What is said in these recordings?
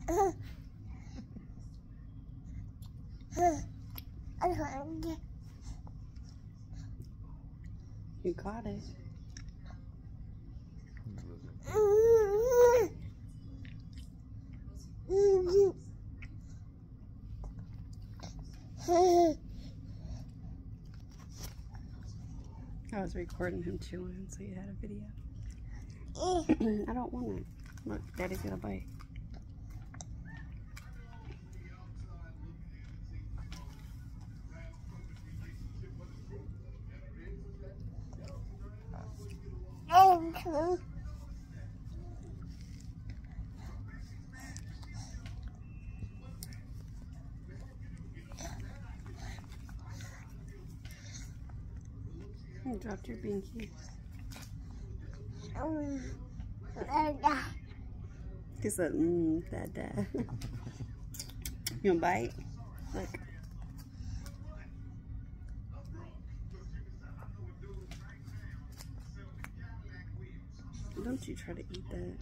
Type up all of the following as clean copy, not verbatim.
You caught it. I was recording him chewing, so you had a video. I don't want it. Look, Daddy's got a bite. You dropped your binky. He said, Dada. You wanna bite? Look. Don't you try to eat that.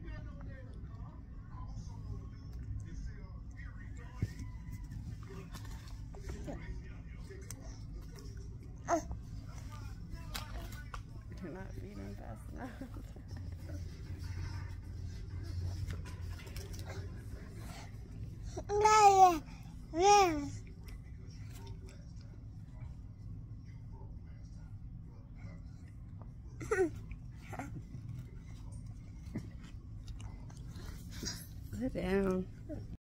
You're not feeding fast enough. Sit down.